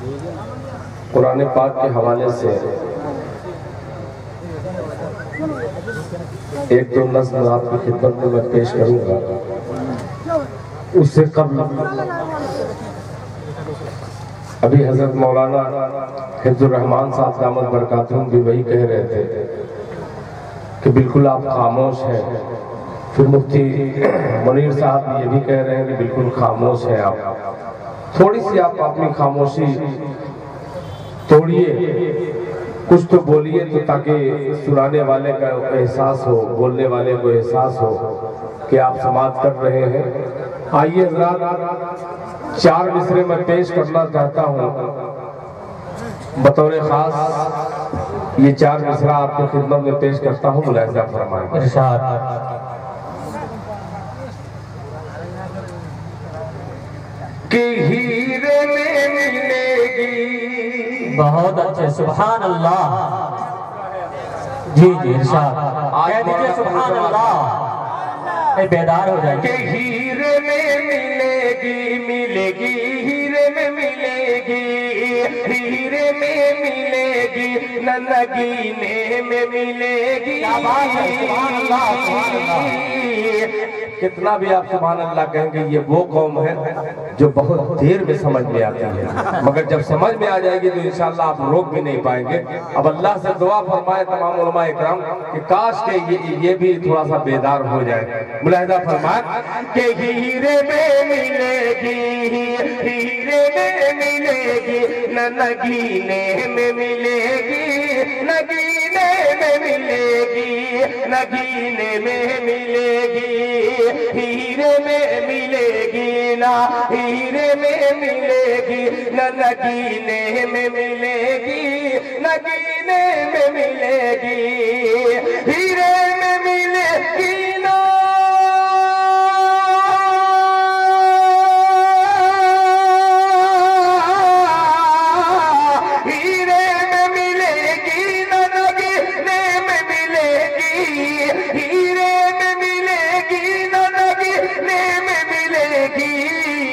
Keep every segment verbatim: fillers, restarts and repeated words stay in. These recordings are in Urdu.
قرآن پاک کے حوالے سے ایک دو نظم آپ کی خدمت میں میں پیش کروں گا. اس سے قبل ابھی حضرت مولانا حفظ الرحمان صاحب دامت برکاتہم بھی وہی کہہ رہے تھے کہ بالکل آپ خاموش ہیں. پھر مفتی منیر صاحب یہ بھی کہہ رہے ہیں کہ بالکل خاموش ہیں آپ. تھوڑی سی آپ اپنی خاموشی توڑیے، کچھ تو بولیے تو تاکہ سنانے والے کا احساس ہو، بولنے والے کو احساس ہو کہ آپ سماعت کر رہے ہیں. آئیے حضرات، چار مصرے میں پیش کرنا چاہتا ہوں بطور خاص. یہ چار مصرع آپ کی خدمت میں پیش کرتا ہوں، ملاحظہ فرمائیں. ارشاد. کہ ہیرے میں ملے گی. بہت اچھے، سبحان اللہ. جی جی ارشاد کہہ دیجئے سبحان اللہ. اے بیدار ہو جائے. کہ ہیرے میں ملے گی، ملے گی ہیرے میں ملے گی، ہیرے میں ملے گی، نہ نگینے میں ملے گی. کیا بات ہے، سبحان اللہ سبحان اللہ. کتنا بھی آپ سبحان اللہ کہیں گے، یہ وہ قوم ہے جو بہت دیر میں سمجھ میں آتی ہے، مگر جب سمجھ میں آ جائے گی تو انشاءاللہ آپ روک بھی نہیں پائیں گے. اب اللہ سے دعا فرمائے تمام علماء اکرام کہ کاش کہ یہ بھی تھوڑا سا بیدار ہو جائے. ملاحظہ فرمائے کہ ہیرے میں ملے گی، ہیرے میں ملے گی، نہ نگینے میں ملے گی، نگینے میں ملے گی، نگینے میں ملے گی، ہیرے میں ملے گی، نہ ہیرے میں ملے گی، نہ نگینے میں ملے گی، نگینے میں ملے گی، ہیرے میں ملے گی نا. ہیرے میں ملے گی، نہ نگینے میں ملے گی، ہیرے میں ملے گی، نہ نگینے میں ملے گی.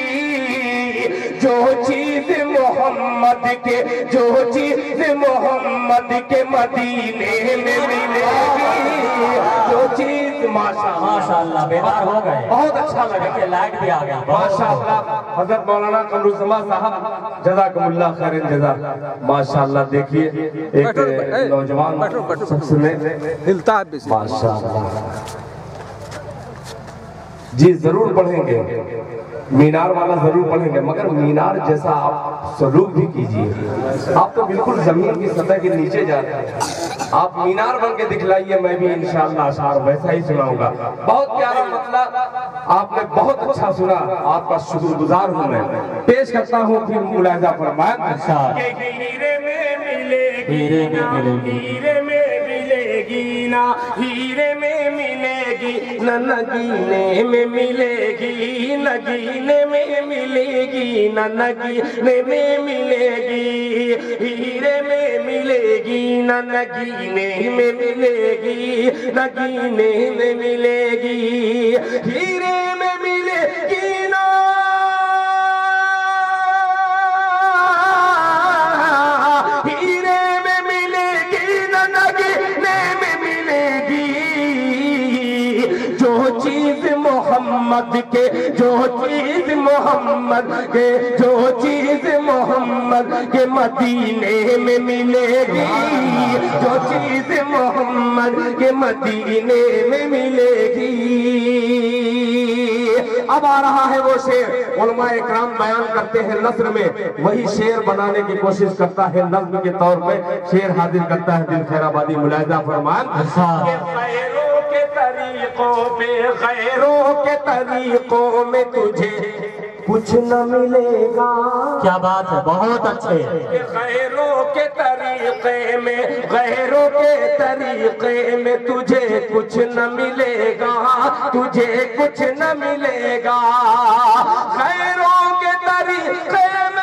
جو چیز محمد کے، جو چیز محمد کے مدینے میں ملے گی، جو چیز ماشاءاللہ بیدار ہو گئے. بہت اچھا لگا کہ لائٹ بھی آ گیا. ماشاءاللہ. حضرت مولانا قمرالزمان صاحب جزاکم اللہ خیر جزا. ماشاءاللہ دیکھیے ایک نوجوان شخص نے ماشاءاللہ. جی ضرور پڑھیں گے، مینار والا ضرور پڑھیں گے، مگر مینار جیسا آپ سلوک بھی کیجئے. آپ تو بالکل زمین کی سطح کے نیچے جاتے ہیں. آپ مینار بن کے دکھلائیے، میں بھی انشاءاللہ اشعار ویسا ہی سناؤں گا. بہت پیارا مطلب آپ نے بہت اچھا سنا. آپ کا شکر گزار ہوں میں. پیش کرتا ہوں پھر ملاحظہ فرمائیں کہ ہیرے میں ملے گی نا، ہیرے میں ملے گی نا، ہیرے میں ملے گی، نہ نگینے میں ملے گی، نگینے میں ملے گی، نہ نگینے میں ملے گی، ہیرے میں ملے گی، نہ نگینے میں ملے گی، نگینے میں ملے گی، ہیرے میں ملے گی نا. ہیرے میں ملے گی، نہ نگینے میں ملے گی. جو چیز محمد کے، جو چیز محمد کے، جو چیز محمد کے مدینے میں ملے گی، جو چیز محمد کے مدینے میں ملے گی. اب آ رہا ہے وہ شعر علماء اکرام بیان کرتے ہیں نثر میں، وہی شعر بنانے کی کوشش کرتا ہے نظم کے طور پہ. شعر حاضر کرتا ہے دل خیر آبادی. ملاحظہ فرمان کہ غیروں کے طریقوں پہ، غیروں کے طریقوں میں تجھے کچھ نہ ملے گا. کیا بات ہے، بہت اچھے. غیروں کے طریقے میں، غیروں کے طریقے میں تجھے کچھ نہ ملے گا، تجھے کچھ نہ ملے گا. غیروں کے طریقے میں،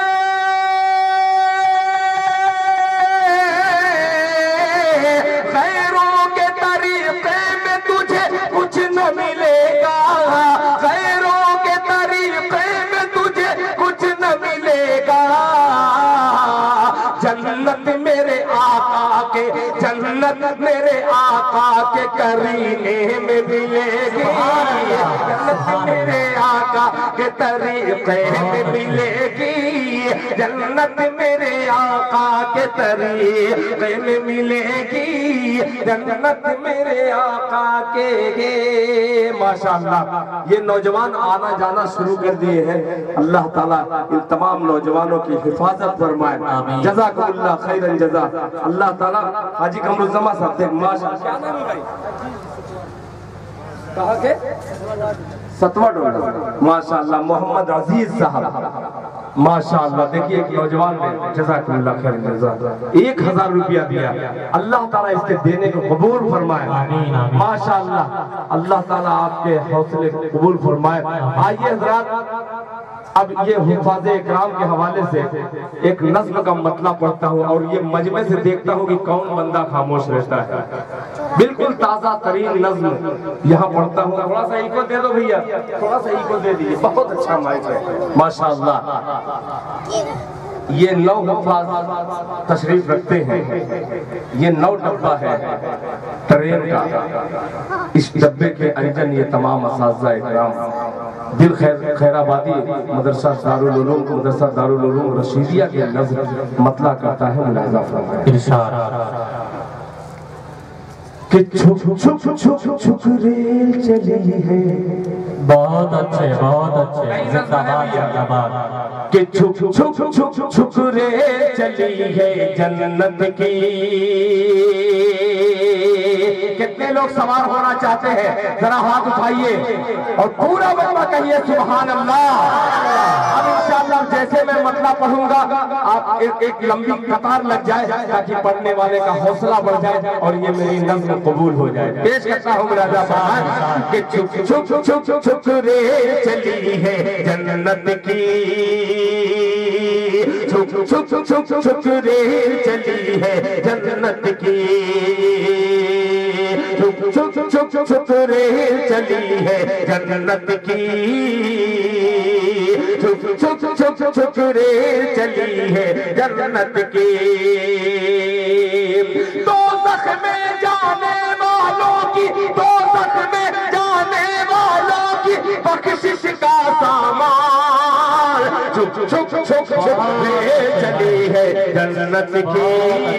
غیروں کے طریقے میں تجھے کچھ نہ ملے گا. غیروں کے طریقے میں تجھے کچھ نہ ملے گا. جنت میرے آقا کے کرینے میں ملے گی، جنت میرے آقا کے طریقے میں ملے گی، جنت میرے آقا کے طریقے میں ملے گی، جنت میرے آقا کے گے۔ ماشاءاللہ یہ نوجوان آنا جانا شروع کر دیے ہیں، اللہ تعالیٰ ان تمام نوجوانوں کی حفاظت فرمائے، جزاکم اللہ خیر الجزا۔ اللہ تعالیٰ حاجی قمرالزمان صاحب دیکھ ماشاءاللہ کیا نام ہے بھائی؟ کہا کہ ستواں ڈولا ماشاءاللہ محمد عزیز صاحب ماشاءاللہ دیکھیے ایک نوجوان نے جزاکم اللہ خیر الجزا ایک ہزار روپیہ دیا، اللہ تعالیٰ اس کے دینے کو قبول فرمائے ماشاءاللہ، اللہ تعالیٰ آپ کے حوصلے کو قبول فرمائے۔ آئیے حضرات اب یہ حفاظ اکرام کے حوالے سے ایک نظم کا مطلع پڑھتا ہوں اور یہ مجمع سے دیکھتا ہوں کہ کون بندہ خاموش رہتا ہے، بالکل تازہ ترین نظم یہاں پڑھتا ہوں۔ تھوڑا سا ایکو دے دو بھیا، تھوڑا سا ایکو دے دیجئے، بہت اچھا مائک ہے ماشاءاللہ۔ یہ نو حفاظ تشریف رکھتے ہیں، یہ نو ڈبہ ہے ٹرین کا، اس ڈبے کے انجن یہ تمام اساتذہ اکرام دل خیر آبادی مدرسہ دارالعلوم مدرسہ دارالعلوم رشیدیہ کے نظر مطلع کرتا ہے، ملاحظہ فرمائیں۔ ارشاد کہ چھپ چھپ چھپ چھپ ریل چلی ہے، بہت اچھے بہت اچھے، زندہ باد زندہ باد۔ کہ چھپ چھپ چھپ چھپ ریل چلی ہے جنت کی، کتنے لوگ سوار ہونا چاہتے ہیں ذرا ہاتھ اٹھائیے اور پورا مطلع کہیے سبحان اللہ۔ اب انشاءاللہ جیسے میں مطلع پڑھوں گا آپ ایک ایک لمبی قطار لگ جائے تاکہ پڑھنے والے کا حوصلہ بڑھ جائے اور یہ میری نظم قبول ہو جائے۔ پیش کرتا ہوں مراجعہ فرمائیں کہ چھپ چھپ چھپ چھپ ریل چلی ہے جنت کی، چھپ چھپ چھپ چھپ ریل چلی ہے جنت کی، چھپ چھپ چھپ چھپ ریل چلی ہے جنت کی، چھپ چھپ چھپ چھپ ریل چلی ہے جنت کی، دوزخ میں جانے والوں کی، دوزخ میں جانے والوں کی بخشش کا سامان، چھپ چھپ چھپ چھپ ریل چلی ہے جنت کی،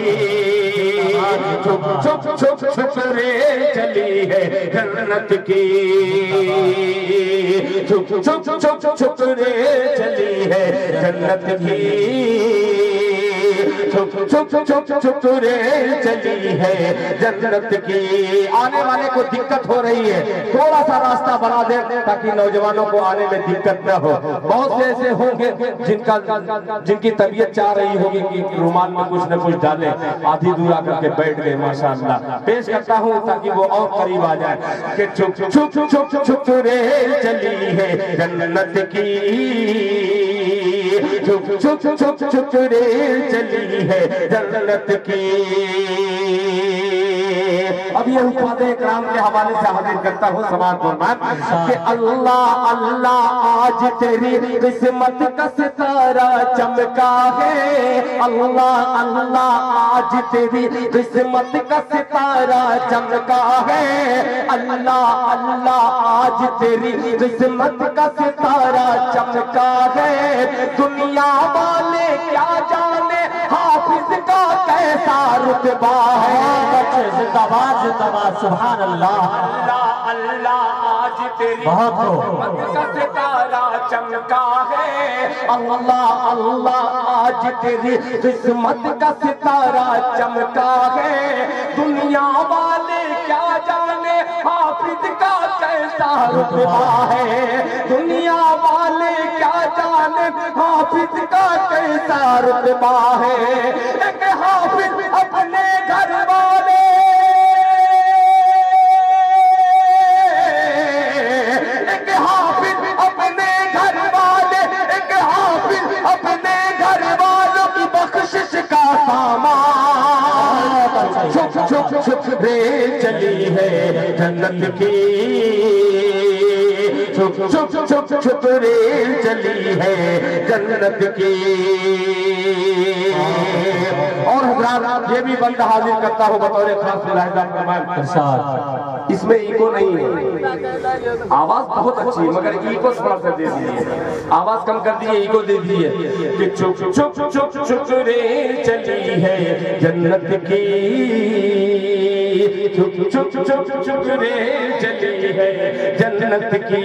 چھپ چھپ چھپ چھپ ریل چلی ہے جنت کی، چھپ چھپ چھپ چھپ ریل چلی ہے جنت کی، چھپ چھپ چھپ چھپ ریل چلی ہے جنت کی۔ آنے والے کو دقت ہو رہی ہے، تھوڑا سا راستہ بنا دیں تاکہ نوجوانوں کو آنے میں دقت نہ ہو۔ بہت سے ایسے ہوں گے جن کا جن کی طبیعت چاہ رہی ہوگی کہ رومال میں کچھ نہ کچھ ڈالیں، آدھی دور آ کر کے بیٹھ گئے ماشاءاللہ۔ پیش کرتا ہوں تاکہ وہ اور قریب آ جائے کہ چھپ چھپ چھپ چھپ ریل چلی ہے جنت کی، چھپ چھپ چھپ چھپ ریل چلی ہے جنت کی۔ اب یہ حفاظ اکرام کے حوالے سے حاضر کرتا ہوں سماعت فرمائیں کہ اللہ اللہ آج تیری قسمت کا ستارہ چمکا ہے، اللہ اللہ آج تیری قسمت کا ستارہ چمکا ہے، اللہ اللہ آج تیری قسمت کا ستارہ چمکا ہے، دنیا والے کیا جانے حافظ کا کیسا رتبہ ہے، زندہ باد زندہ باد سبحان اللہ۔ اللہ اللہ آج تیری قسمت کا ستارہ چمکا ہے، اللہ اللہ آج تیری قسمت کا ستارہ چمکا ہے، دنیا والے کیا جانے حافظ کا کیسا رتبہ ہے، دنیا والے کیا جانے حافظ کا کیسا رتبہ ہے، ایک حافظ اپنے گھر والے، ایک حافظ اپنے گھر والے، ایک حافظ اپنے گھر والوں کی بخشش کا سامان، چھپ چھپ چھپ ریل چلی ہے جنت کی، چھپ چھپ چھپ چھپ ریل چلی ہے جنت کی۔ اور حضرات یہ بھی بندہ حاضر کرتا ہو بطور خاص ملاحظہ فرمائیں ارشاد اس میں ایکو نہیں ہے آواز بہت اچھی ہے مگر ایکو تھوڑا سا دے دیجیے آواز کم کر دیئے ایکو دے دیئے کہ چک چک چک چک رے چلی ہے جنت کی چک چک چک چک رے چلی ہے جنت کی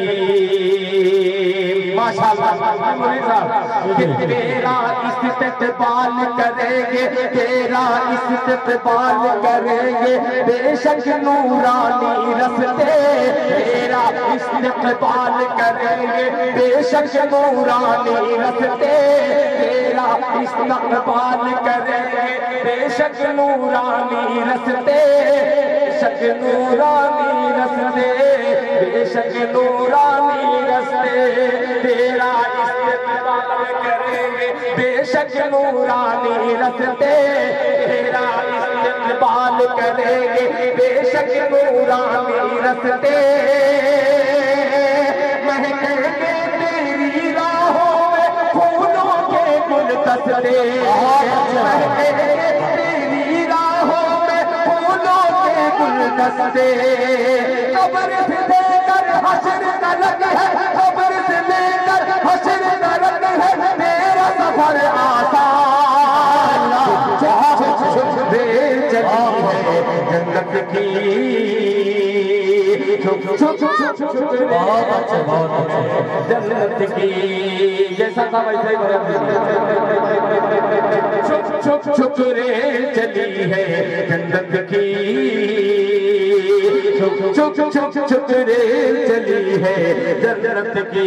ماشاءاللہ کہ تیرا استقبال کریں گے تیرا استقبال کریں گے بے شک نورانی رستے تیرا استقبال کریں گے بے شک نورانی رستے تیرا استقبال کریں گے بے شک نورانی رستے بے شک نورانی رستے بے شک نورانی رستے تیرا استقبال کریں گے بے شک نورانی رستے تیرا استقبال کریں گے بے شک نورانی رستے مہکیں گے تیری راہوں میں پھولوں کے گلدستے مہکیں گے تیری راہوں میں پھولوں کے گلدستے قبر سے لے کر حشر تلک ہے قبر سے لے کر حشر تلک ہے میرا سفر آسان دے چلی ہے جنت کی بہت اچھے بہت اچھے جنت کی جیسا تھا ویسا ہی چھک چھک رے چلی ہے جنت کی چھک چھک چھک رے چلی ہے جنت کی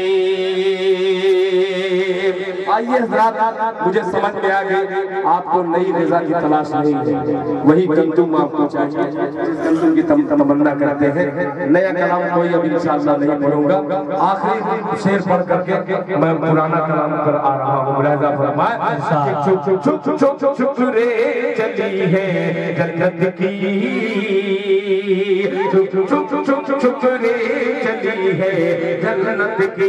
آئیے حضرات مجھے سمجھ میں آگئی آپ کو نئی رضا کی تلاش نہیں ہے وہی گندم آپ کو چاہیے جس گندم کی تم تمنا کرتے ہیں نیا کلام کوئی ابھی انشاءاللہ نہیں پڑھوں گا آخری شعر پڑھ کر کے میں پرانا کلام پر آ رہا ہوں ملاحظہ فرمائیں چھک چھک چھک چھک چھک رے چلی ہے جنت کی چھک چھک چھک چھک رے چلی ہے جنت کی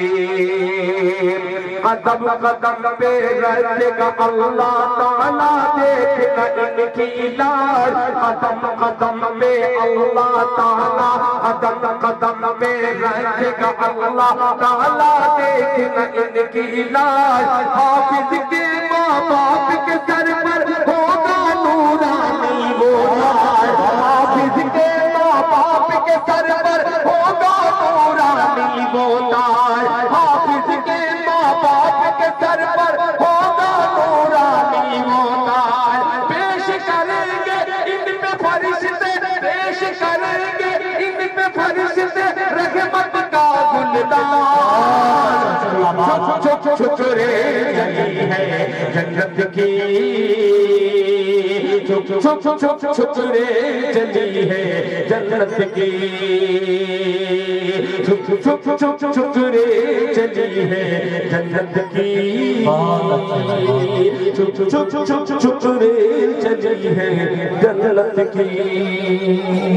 قدم قدم پہ رہے گا اللہ تعالیٰ دیکھنا ان کی لاج قدم قدم پہ اللہ تعالیٰ قدم قدم پہ رہے گا اللہ تعالیٰ دیکھنا ان کی لاج حافظ کے ماں باپ کے سر پر ہوگا نورانی وہ تاج حافظ کے ماں باپ کے سر پر ہوگا نورانی وہ تاج حافظ کے ماں باپ کے سر پر ہوگا نورانی وہ تاج پیش کریں گے ان پہ فرشتے پیش کریں گے ان پہ فرشتے رحمت کا گلدان چھک چھک رے چلی ہے جنت کی چھک چھک چھک چھک رے چلی ہے جنت کی چھک چھک چھک چھک رے چلی ہے جنت کی چھک چھک چھک چھک رے چلی ہے جنت کی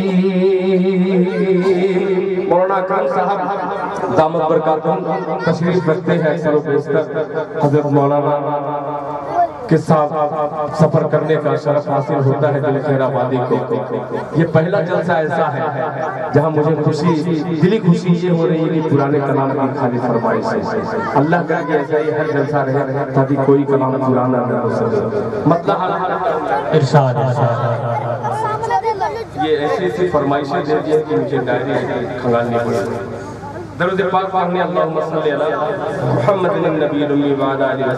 مولانا اکرم صاحب دامت برکاتہم تشریف رکھتے ہیں اکثر و بیشتر حضرت مولانا کے ساتھ سفر کرنے کا شرف حاصل ہوتا ہے دل خیر آبادی کو یہ پہلا جلسہ ایسا ہے جہاں مجھے خوشی دلی خوشی یہ ہو رہی ہے کہ پرانے کلام کی خالی فرمائش ہے اللہ کر کے ایسا ہی ہر جلسہ رہے تاکہ کوئی کلام پرانا نہ ہو سکے مطلب ارشاد یہ ایسی ایسی فرمائشیں دے دی کہ مجھے ڈائری کھنگالنی پڑی درود پاک پڑھنے اللہم صلی علی محمد النبی الامی وعلی آلہ